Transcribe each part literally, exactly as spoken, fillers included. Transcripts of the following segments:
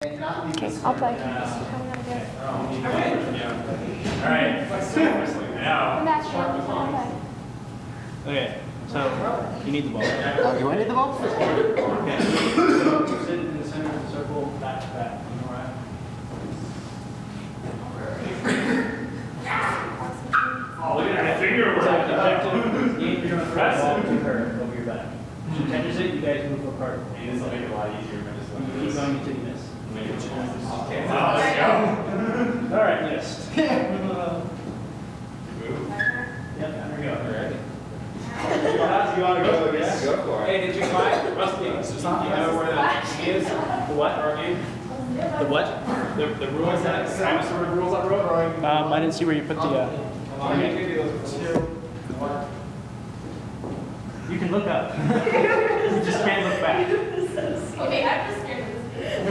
Okay, I'll play. Alright. Now. Match one, I'll play. Okay, so you need the ball. Oh, do I need the ball? Okay. So sit in the center of the circle, back to back. Alright. Oh, look at that finger. Objective is you're going to throw the ball to her over your back. She catches it, you guys move apart. And this will make it a lot easier if I just You keep going until you miss. make it okay. Oh, let's go. Alright, yes. Move. Yep, there we go. Ready? You want to go again? Go for it. Hey, did you find Rusty? You know where the is? The what? The what? The, the rules that same sort of rules I wrote? Um, I didn't see where you put the. Uh, I'm going to give you those two. One. you can look up. Just can't look back. Okay, I'm just scared of this.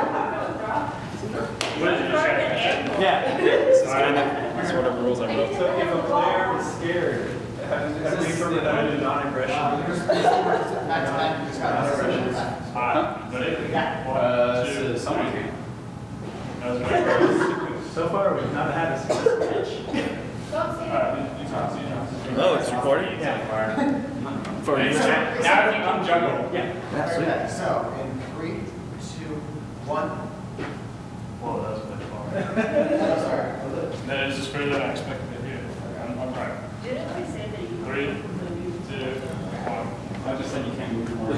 What did you just say? Yeah. That's what the rules I wrote. So if a player is scared, have we prevented non-aggression? Ah, ready? Uh, so someone can. That was my first. So far, we've not had a match. Don't say Alright, you talk, you talk. Oh, it's recording? Yeah. For Now if you come juggle. Yeah. Okay, so in three, two, one. Whoa, that was a bit far. Oh, sorry. Was it? That is just further than I expected to do. I'm, I'm right. Didn't I say that you Three, two, one. I just said you can't move more.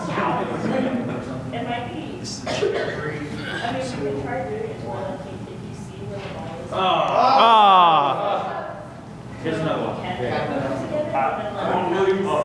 It might be. I mean, you can try doing it more like if you see where the ball is. Ah. Here's another one. Can they come together? Ah. And then like- Oh,